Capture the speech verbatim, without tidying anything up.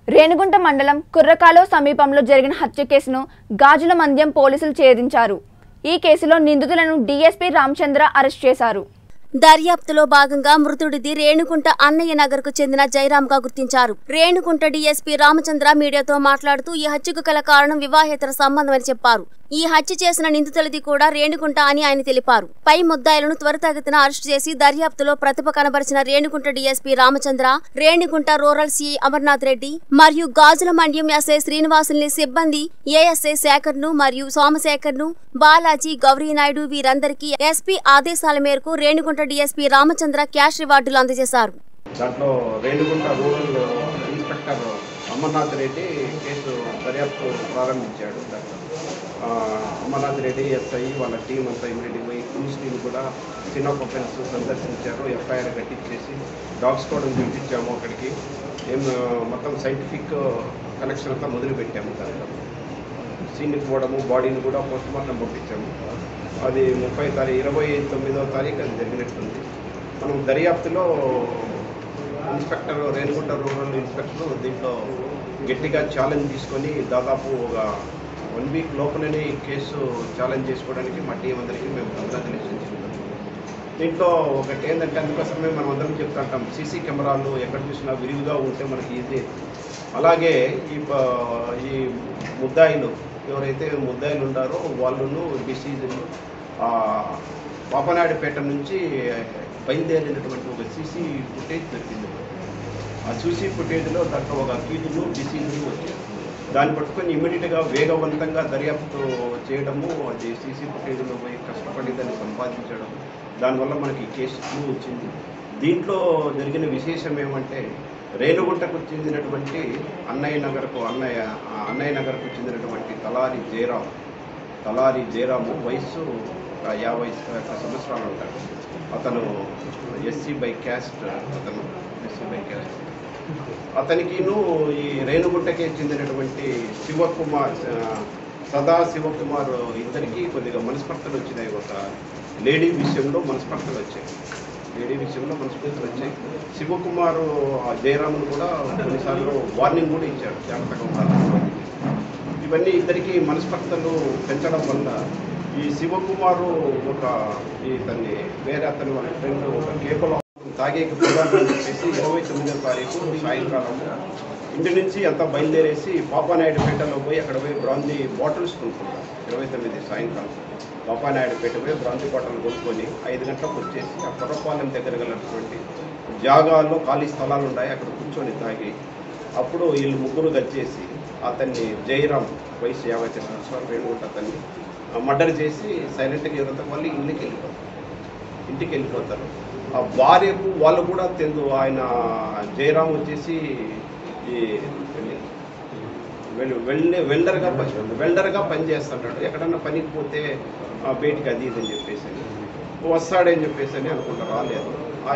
రేణిగుంట మండలం కుర్రకాలో సమీపంలో జరిగిన హత్య కేసును గాజుల మంద్యం పోలీసులు ఛేదించారు. ఈ కేసులో నిందితులను డీఎస్పీ రామచంద్ర అరెస్ట్ చేశారు. దర్యాప్తులో భాగంగా మృతుడిది రేణిగుంట అన్నయ్య నగర్ కు చెందిన జయరామ్ గా గుర్తించారు. రేణిగుంట డీఎస్పీ రామచంద్ర మీడియాతో మాట్లాడుతూ ఈ హత్యకు గల కారణం వివాహేతర సంబంధమని చెప్పారు. ఈ హత్య చేసిన నిందితులది కూడా రేణిగుంట అని ఆయన తెలిపారు. పై ముద్దాయిలను త్వరితగతిన అరెస్టు చేసి దర్యాప్తులో ప్రతిభ కనబరిచిన Renigunta DSP Ramachandra, Renigunta rural CI Amarnath Reddy మరియు గాజుల మండ్యం ఎస్ఐ శ్రీనివాసుల్ని సిబ్బంది ఏఎస్ఐ శేఖర్ ను మరియు సోమశేఖర్ ను, బాలాజీ, గౌరీనాయుడు వీరందరికీ ఎస్పీ ఆదేశాల మేరకు రేణిగుంట డీఎస్పీ రామచంద్ర క్యాష్ రివార్డులు అందజేశారు. దాంట్లో Renigunta rural inspector Amarnath Reddy case దర్యాప్తు ప్రారంభించాడు. అమర్నాథ్ రెడ్డి ఎస్ఐ వాళ్ళ టీం అంతా ఇమీడియట్గా పోయి పోలీస్ టీం కూడా చిన్న ఒఫెన్స్ సందర్శించారు. ఎఫ్ఐఆర్ కట్టించేసి డాగ్ స్క్వాడ్ని పిలిపించాము. అక్కడికి ఏం మొత్తం సైంటిఫిక్ కనెక్షన్ అంతా మొదలుపెట్టాము. దాంట్లో సీన్కి పోవడము, బాడీని కూడా పోస్ట్ మార్టం పంపించాము. అది ముప్పై తారీఖు ఇరవై తొమ్మిదవ తారీఖు అది జరిగినట్టుంది. మనం దర్యాప్తులో ఇన్స్పెక్టర్ రేణిగుంట రూరల్ ఇన్స్పెక్టర్ దీంట్లో గట్టిగా ఛాలెంజ్ తీసుకొని దాదాపు ఒక వన్ వీక్ లోపలనే కేసు ఛాలెంజ్ చేసుకోవడానికి మా టీం అందరికీ మేము కంగ్రాచులేషన్ చేస్తున్నాం. దీంట్లో ఒకటి ఏంటంటే అందుకోసమే మనం అందరం చెప్తుంటాం, సీసీ కెమెరాలు ఎక్కడ చూసినా విరివిగా ఉంటే మనకి ఈజీ. అలాగే ఈ ఈ ముద్దాయిలు ఎవరైతే ముద్దాయిలు ఉన్నారో వాళ్ళను డిసీజులు పాపనాయుడుపేట నుంచి బయలుదేరినటువంటి ఒక సీసీ ఫుటేజ్ దొరికింది. ఆ సీసీ ఫుటేజ్లో దాంట్లో ఒక అక్యూజులు డిసీజులు వచ్చాయి. దాన్ని పట్టుకొని ఇమ్మీడియట్గా వేగవంతంగా దర్యాప్తు చేయడము, అది సీసీ ఫుటేజ్లో పోయి కష్టపడి దాన్ని సంపాదించడం, దానివల్ల మనకి కేసు వచ్చింది. దీంట్లో జరిగిన విశేషం ఏమంటే రేణిగుంటకు చెందినటువంటి అన్నయ్య నగర్కు అన్నయ్య అన్నయ్య నగర్కు చెందినటువంటి తలారి జయరామ్ తలారి జయరాము వయస్సు యాభై సంవత్సరాలు ఉంటాడు. అతను ఎస్సీ బై క్యాస్ట్ అతను ఎస్సీ బై క్యాస్ట్ అతనికిను ఈ రేణిగుంటకే చెందినటువంటి శివకుమార్ సదా శివకుమార్ ఇద్దరికి కొద్దిగా మనస్పర్ధలు వచ్చినాయి. ఒక లేడీ విషయంలో మనస్పర్ధలు వచ్చాయి లేడీ విషయంలో మనస్పర్ధలు వచ్చాయి శివకుమార్ జయరామును కూడా కొన్నిసార్లు వార్నింగ్ కూడా ఇచ్చాడు, జాగ్రత్తగా ఉండాలి. ఇవన్నీ ఇద్దరికి మనస్పర్ధలు పెంచడం వల్ల ఈ శివకుమారు ఒక ఇతన్ని వేరే అతని వాళ్ళ ఫ్రెండ్ ఒక కేబుల్ తాగేకి పోవాలని చెప్పేసి ఇరవై తొమ్మిదో తారీఖు సాయంకాలం ఇంటి నుంచి అంతా బయలుదేరేసి పాపానాయుడుపేటలో పోయి అక్కడ పోయి బ్రాందీ బాటిల్స్ కొనుక్కుంటారు. ఇరవై తొమ్మిది సాయంకాలం పాపానాయుడుపేట పోయి బ్రాందీ బాటిల్ కొనుక్కొని ఐదు గంటలకు వచ్చేసి ఆ కొర్రపాలెం దగ్గర గలటువంటి జాగాల్లో ఖాళీ స్థలాలు ఉన్నాయి, అక్కడ కూర్చొని తాగి అప్పుడు వీళ్ళు ముగ్గురు వచ్చేసి అతన్ని జయరామ్ వయసు యాభై తొమ్మిది సంవత్సరాలు రేణుగుంట అతన్ని మర్డర్ చేసి సైలెంట్గా ఎవరంతా మళ్ళీ ఇంటికి వెళ్ళిపోతారు ఇంటికి వెళ్ళిపోతారు ఆ భార్యకు వాళ్ళు కూడా తెలుసు. ఆయన జయరామ్ వచ్చేసి ఈ వెళ్ళే వెల్డర్గా వెల్డర్గా పనిచేస్తుంటాడు. ఎక్కడన్నా పనికి పోతే బయటికి అది ఇది అని చెప్పేసి వస్తాడని చెప్పేసి అని అనుకుంటా రాలేదు.